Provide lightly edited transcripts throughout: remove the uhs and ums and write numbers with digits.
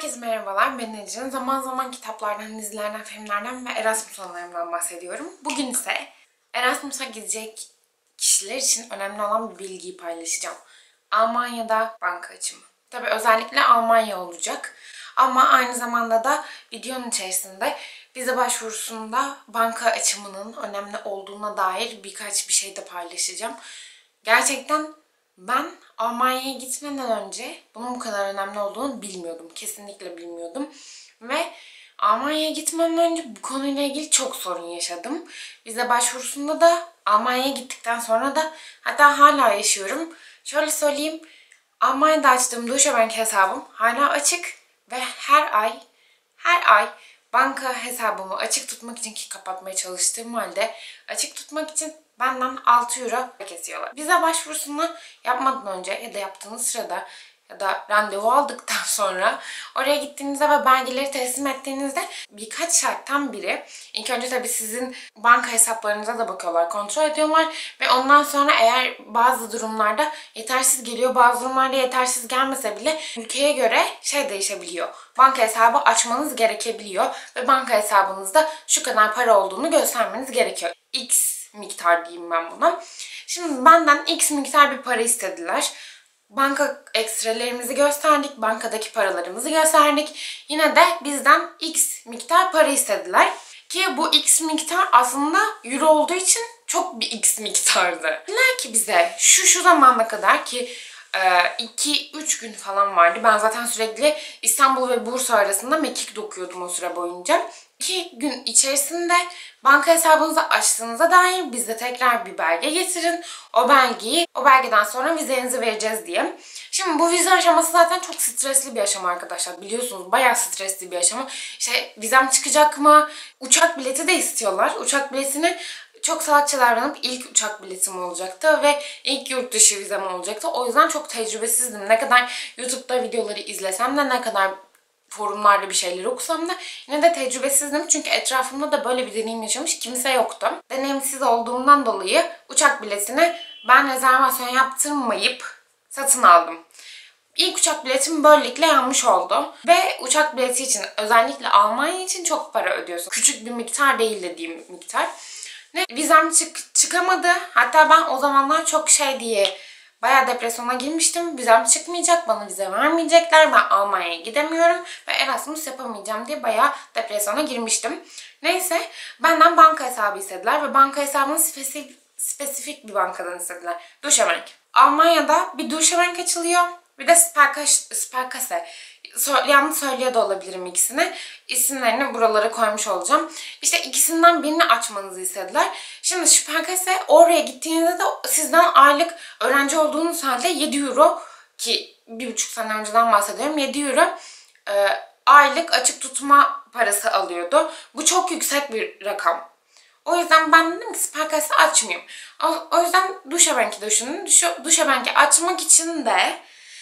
Herkese merhabalar, ben Ecrin. Zaman zaman kitaplardan, dizilerden, filmlerden ve Erasmus anılarımdan bahsediyorum. Bugün ise Erasmus'a gidecek kişiler için önemli olan bir bilgiyi paylaşacağım. Almanya'da banka açımı. Tabii özellikle Almanya olacak. Ama aynı zamanda da videonun içerisinde vize başvurusunda banka açımının önemli olduğuna dair birkaç bir şey de paylaşacağım. Gerçekten ben Almanya'ya gitmeden önce bunun bu kadar önemli olduğunu bilmiyordum. Kesinlikle bilmiyordum. Ve Almanya'ya gitmeden önce bu konuyla ilgili çok sorun yaşadım. Vize başvurusunda da Almanya'ya gittikten sonra da hatta hala yaşıyorum. Şöyle söyleyeyim. Almanya'da açtığım Deutsche hesabım hala açık ve her ay banka hesabımı açık tutmak için, ki kapatmaya çalıştığım halde açık tutmak için benden 6 euro kesiyorlar. Vize başvurusunu yapmadan önce ya da yaptığınız sırada ya da randevu aldıktan sonra oraya gittiğinizde ve belgeleri teslim ettiğinizde birkaç şarttan biri, ilk önce tabii sizin banka hesaplarınıza da bakıyorlar, kontrol ediyorlar ve ondan sonra eğer bazı durumlarda yetersiz geliyor, bazı durumlarda yetersiz gelmese bile ülkeye göre değişebiliyor. Banka hesabı açmanız gerekebiliyor ve banka hesabınızda şu kadar para olduğunu göstermeniz gerekiyor. X miktar diyeyim ben buna. Şimdi benden X miktar bir para istediler. Banka ekstrelerimizi gösterdik. Bankadaki paralarımızı gösterdik. Yine de bizden X miktar para istediler. Ki bu X miktar aslında euro olduğu için çok bir X miktardı. Dediler ki bize şu zamana kadar, ki 2-3 gün falan vardı. Ben zaten sürekli İstanbul ve Bursa arasında mekik dokuyordum o süre boyunca. 2 gün içerisinde banka hesabınızı açtığınıza dair bize tekrar bir belge getirin. O belgeden sonra vizenizi vereceğiz diye. Şimdi bu vize aşaması zaten çok stresli bir aşama arkadaşlar. Biliyorsunuz bayağı stresli bir aşama. Vizem çıkacak mı? Uçak bileti de istiyorlar. Uçak biletini çok salakça davranıp ilk uçak biletim olacaktı ve ilk yurt dışı vizem olacaktı. O yüzden çok tecrübesizdim. Ne kadar YouTube'da videoları izlesem de, ne kadar forumlarda bir şeyleri okusam da yine de tecrübesizdim. Çünkü etrafımda da böyle bir deneyim yaşamış kimse yoktu. Deneyimsiz olduğumdan dolayı uçak biletini ben rezervasyon yaptırmayıp satın aldım. İlk uçak biletim böylelikle yanmış oldu. Ve uçak bileti için, özellikle Almanya için çok para ödüyorsun. Küçük bir miktar değil dediğim miktar. Vizem çıkamadı. Hatta ben o zamanlar çok diye bayağı depresyona girmiştim. Vizem çıkmayacak, bana vize vermeyecekler, ben Almanya'ya gidemiyorum ve Erasmus yapamayacağım diye bayağı depresyona girmiştim. Neyse, benden banka hesabı istediler ve banka hesabını spesifik bir bankadan istediler. Deutsche Bank. Almanya'da bir Deutsche Bank açılıyor. Bir de Sparkasse. Yanlış söylüyor da olabilirim ikisini. İsimlerini buralara koymuş olacağım. İşte ikisinden birini açmanızı istediler. Şimdi Sparkasse, oraya gittiğinizde de sizden aylık, öğrenci olduğunuz halde 7 euro, ki 1,5 sene önceden bahsediyorum, 7 euro aylık açık tutma parası alıyordu. Bu çok yüksek bir rakam. O yüzden ben dedim ki Sparkasse açmayayım. O yüzden Deutsche Bank'i düşündüm. Deutsche Bank'i açmak için de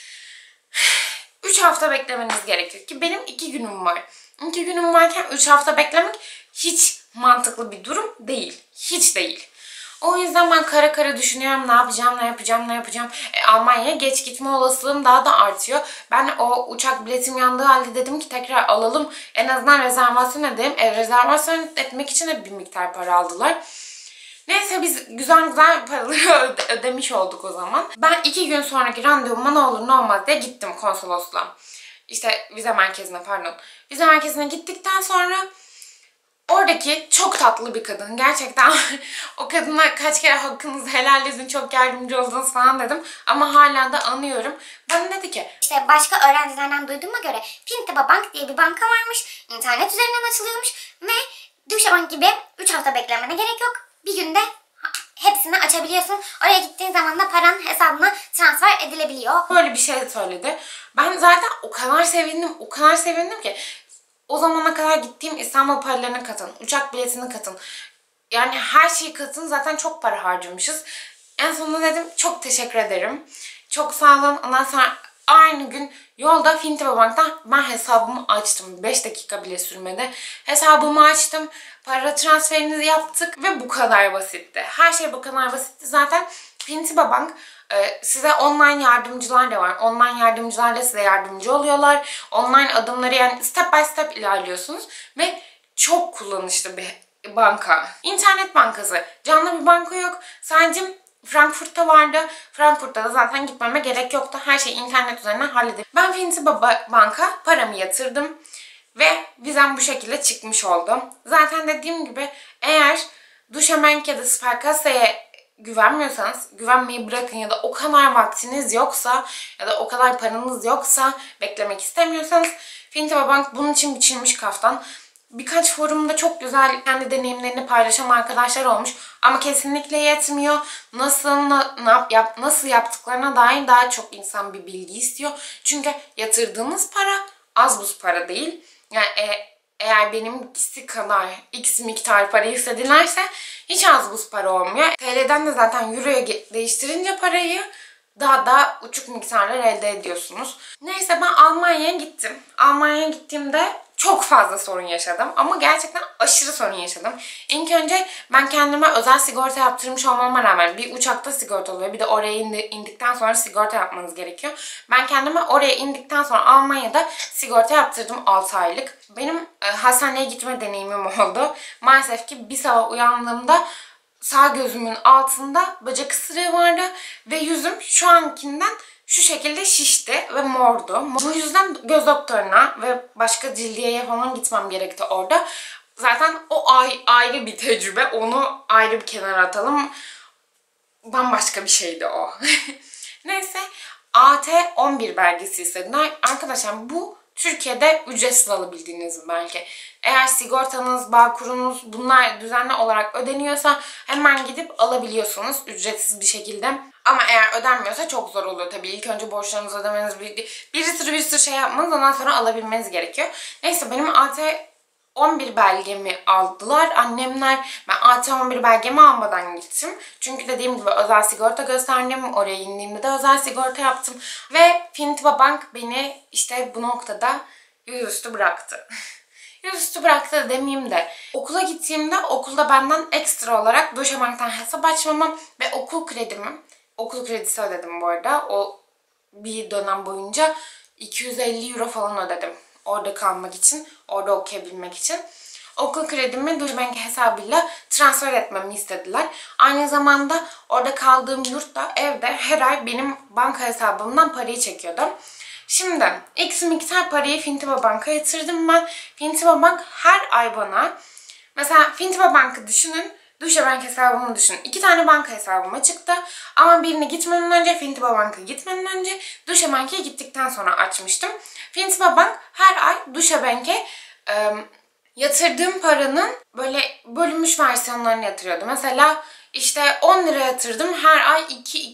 3 hafta beklemeniz gerekiyor, ki benim 2 günüm var. 2 günüm varken 3 hafta beklemek hiç mantıklı bir durum değil. Hiç değil. O yüzden ben kara kara düşünüyorum, ne yapacağım. Almanya'ya geç gitme olasılığım daha da artıyor. Ben o uçak biletim yandığı halde dedim ki tekrar alalım. En azından rezervasyon edelim. Rezervasyon etmek için de bir miktar para aldılar. Neyse, biz güzel paraları ödemiş olduk o zaman. Ben 2 gün sonraki randevuma ne olur ne olmaz diye gittim konsolosluğa. Vize merkezine gittikten sonra oradaki çok tatlı bir kadın. Gerçekten o kadına kaç kere hakkınızı helal edin, çok yardımcı oldunuz falan dedim. Ama hala da anıyorum. Bana dedi ki, başka öğrencilerden duyduğuma göre Fintiba Bank diye bir banka varmış. İnternet üzerinden açılıyormuş ve Deutsche Bank gibi 3 hafta beklemene gerek yok. Bir günde hepsini açabiliyorsun. Oraya gittiğin zaman da paran hesabına transfer edilebiliyor. Böyle bir şey söyledi. Ben zaten o kadar sevindim ki. O zamana kadar gittiğim İstanbul paralarını katın, uçak biletini katın. Yani her şeyi katın, zaten çok para harcamışız. En sonunda dedim çok teşekkür ederim. Çok sağ olun. Ondan sonra aynı gün yolda Fintiba Bank'tan ben hesabımı açtım. 5 dakika bile sürmedi. Hesabımı açtım. Para transferinizi yaptık ve bu kadar basitti. Her şey bu kadar basitti. Zaten Fintiba Bank Size online yardımcılar da var. Online yardımcılar da size yardımcı oluyorlar. Online adımları, yani step by step ilerliyorsunuz ve çok kullanışlı bir banka. İnternet bankası. Canlı bir banka yok. Sadece Frankfurt'ta vardı. Frankfurt'ta da zaten gitmeme gerek yoktu. Her şeyi internet üzerinden halledim. Ben Fintiba Bank'a paramı yatırdım. Ve vizem bu şekilde çıkmış oldu. Zaten dediğim gibi eğer Duşemenk ya da Sparkassa'ya güvenmiyorsanız, güvenmeyi bırakın ya da o kadar vaktiniz yoksa ya da o kadar paranız yoksa, beklemek istemiyorsanız Fintiba Bank bunun için biçilmiş kaftan. Birkaç forumda çok güzel kendi deneyimlerini paylaşan arkadaşlar olmuş ama kesinlikle yetmiyor. Nasıl yaptıklarına dair daha çok insan bir bilgi istiyor. Çünkü yatırdığınız para az buz para değil. Yani eğer benimkisi kadar X miktar para istedilerse hiç az buz para olmuyor. TL'den de zaten Euro'ya değiştirince parayı daha da uçuk miktarlar elde ediyorsunuz. Neyse, ben Almanya'ya gittim. Almanya'ya gittiğimde çok fazla sorun yaşadım ama gerçekten aşırı sorun yaşadım. İlk önce ben kendime özel sigorta yaptırmış olmama rağmen, bir uçakta sigorta oluyor, bir de oraya indikten sonra sigorta yapmanız gerekiyor. Ben kendime oraya indikten sonra Almanya'da sigorta yaptırdım 6 aylık. Benim hastaneye gitme deneyimim oldu. Maalesef ki bir sabah uyandığımda sağ gözümün altında böcek ısırığı vardı ve yüzüm şu ankinden şu şekilde şişti ve mordu. Bu yüzden göz doktoruna ve başka cildiyeye falan gitmem gerekti orada. Zaten o ayrı bir tecrübe. Onu ayrı bir kenara atalım. Bambaşka bir şeydi o. Neyse, AT11 belgesi istediler. Arkadaşlar bu Türkiye'de ücretsiz alabildiğiniz bir belge. Eğer sigortanız, Bağkur'unuz bunlar düzenli olarak ödeniyorsa hemen gidip alabiliyorsunuz ücretsiz bir şekilde. Ama eğer ödenmiyorsa çok zor oluyor tabii. İlk önce borçlarınızı ödemeniz, bir sürü şey yapmanız, ondan sonra alabilmeniz gerekiyor. Neyse, benim AT11 belgemi aldılar annemler. Ben AT11 belgemi almadan gittim. Çünkü dediğim gibi özel sigorta gösterdim. Oraya indiğimde de özel sigorta yaptım. Ve Fintiba Bank beni işte bu noktada yüzüstü bıraktı. Yüzüstü bıraktı demeyeyim de, okula gittiğimde okulda benden ekstra olarak Deutsche Bank'tan hesap açmamam ve okul kredisi ödedim bu arada. O bir dönem boyunca 250 euro falan ödedim. Orada kalmak için, orada okuyabilmek için. Okul kredimi Deutsche Bank hesabıyla transfer etmemi istediler. Aynı zamanda orada kaldığım yurtta, evde her ay benim banka hesabımdan parayı çekiyordu. Şimdi X miktar parayı Fintiba Bank'a yatırdım ben. Fintiba Bank her ay bana, mesela Fintiba Bank'ı düşünün, Deutsche Bank hesabımı düşünün. 2 tane banka hesabıma çıktı. Ama birini gitmeden önce, Fintiba Bank'a gitmeden önce, Deutsche Bank'e gittikten sonra açmıştım. Fintiba Bank her ay Deutsche Bank'e yatırdığım paranın böyle bölünmüş versiyonlarını yatırıyordu. Mesela işte 10 lira yatırdım, her ay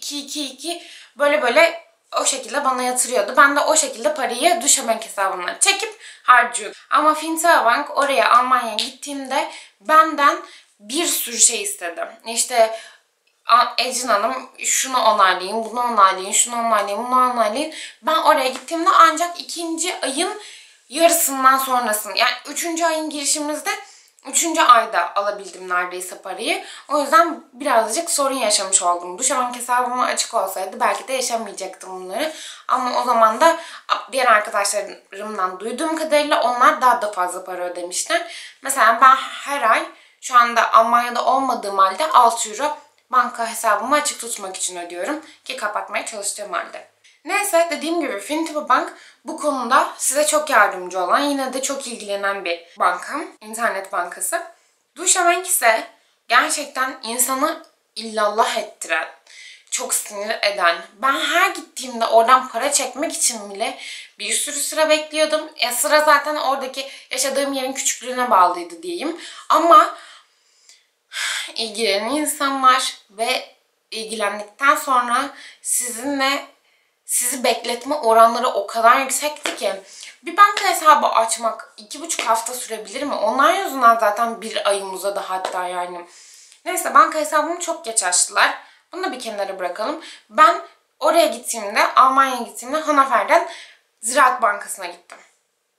2 böyle o şekilde bana yatırıyordu. Ben de o şekilde parayı Deutsche Bank hesabından çekip harcıyordum. Ama Fintiba Bank oraya, Almanya'ya gittiğimde benden bir sürü şey istedim. İşte Ecin Hanım şunu onaylayın, bunu onaylayın, şunu onaylayın, bunu onaylayın. Ben oraya gittiğimde ancak 2. ayın yarısından sonrasını, yani 3. ayın girişimizde 3. ayda alabildim neredeyse parayı. O yüzden birazcık sorun yaşamış oldum. Deutsche Bank hesabıma açık olsaydı belki de yaşamayacaktım bunları. Ama o zaman da diğer arkadaşlarımdan duyduğum kadarıyla onlar daha da fazla para ödemişler. Mesela ben her ay, şu anda Almanya'da olmadığım halde 6 euro banka hesabımı açık tutmak için ödüyorum ki kapatmaya çalıştığım halde. Neyse, dediğim gibi Fintiba Bank bu konuda size çok yardımcı olan, yine de çok ilgilenen bir banka, internet bankası. Deutsche Bank ise gerçekten insanı illallah ettiren, çok sinir eden. Ben her gittiğimde oradan para çekmek için bile bir sürü sıra bekliyordum. Sıra zaten oradaki yaşadığım yerin küçüklüğüne bağlıydı diyeyim. Ama ilgilenen insanlar ve ilgilendikten sonra sizi bekletme oranları o kadar yüksekti ki, bir banka hesabı açmak 2,5 hafta sürebilir mi? Onlar yüzünden zaten bir ayım uzadı hatta yani. Neyse, banka hesabımı çok geç açtılar. Bunu da bir kenara bırakalım. Ben oraya gittiğimde, Almanya'ya gittiğimde Hannover'den Ziraat Bankası'na gittim.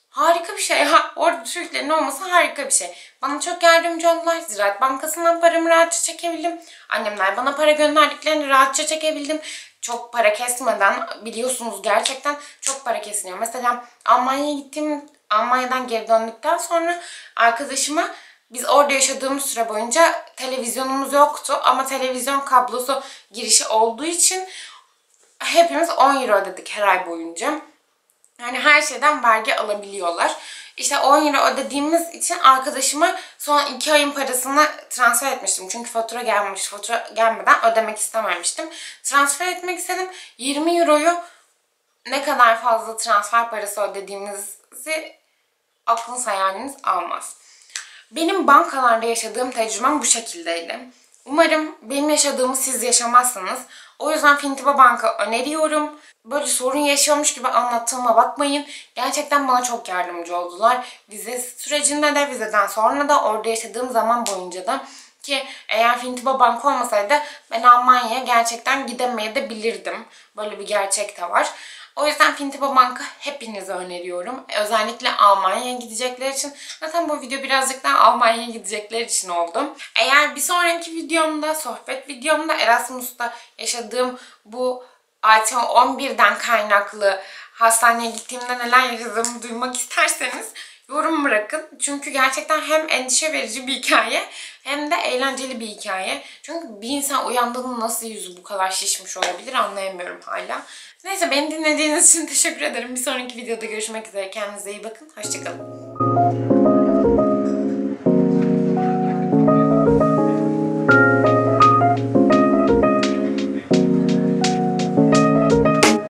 Harika bir şey ya. Orada Türklerin olması harika bir şey. Bana çok yardımcı oldular. Ziraat Bankası'ndan paramı rahatça çekebildim. Annemler bana para gönderdiklerini rahatça çekebildim. Çok para kesmeden, biliyorsunuz gerçekten çok para kesiliyor. Mesela Almanya'dan geri döndükten sonra arkadaşıma, biz orada yaşadığımız süre boyunca televizyonumuz yoktu ama televizyon kablosu girişi olduğu için hepimiz 10 euro ödedik her ay boyunca. Yani her şeyden vergi alabiliyorlar. İşte 10 euro ödediğimiz için arkadaşıma son 2 ayın parasını transfer etmiştim. Çünkü fatura gelmemiş. Fatura gelmeden ödemek istememiştim. Transfer etmek istedim. 20 euroyu ne kadar fazla transfer parası ödediğimizi aklınız hayaliniz almaz. Benim bankalarda yaşadığım tecrübem bu şekildeydi. Umarım benim yaşadığımı siz yaşamazsınız. O yüzden Fintiba Bank'a öneriyorum. Böyle sorun yaşıyormuş gibi anlattığıma bakmayın. Gerçekten bana çok yardımcı oldular. Vize sürecinde de, vizeden sonra da, orada yaşadığım zaman boyunca da. Ki eğer Fintiba Bank olmasaydı ben Almanya'ya gerçekten gidemeyebilirdim. Böyle bir gerçek de var. O yüzden Fintiba Bank'ı hepinize öneriyorum. Özellikle Almanya'ya gidecekler için. Zaten bu video birazcık daha Almanya'ya gidecekler için oldu. Eğer bir sonraki videomda, sohbet videomda Erasmus'ta yaşadığım bu AT11'den kaynaklı hastaneye gittiğimde neler yaşadığımı duymak isterseniz yorum bırakın. Çünkü gerçekten hem endişe verici bir hikaye hem de eğlenceli bir hikaye. Çünkü bir insan uyandığında nasıl yüzü bu kadar şişmiş olabilir anlayamıyorum hala. Neyse, beni dinlediğiniz için teşekkür ederim. Bir sonraki videoda görüşmek üzere. Kendinize iyi bakın. Hoşçakalın.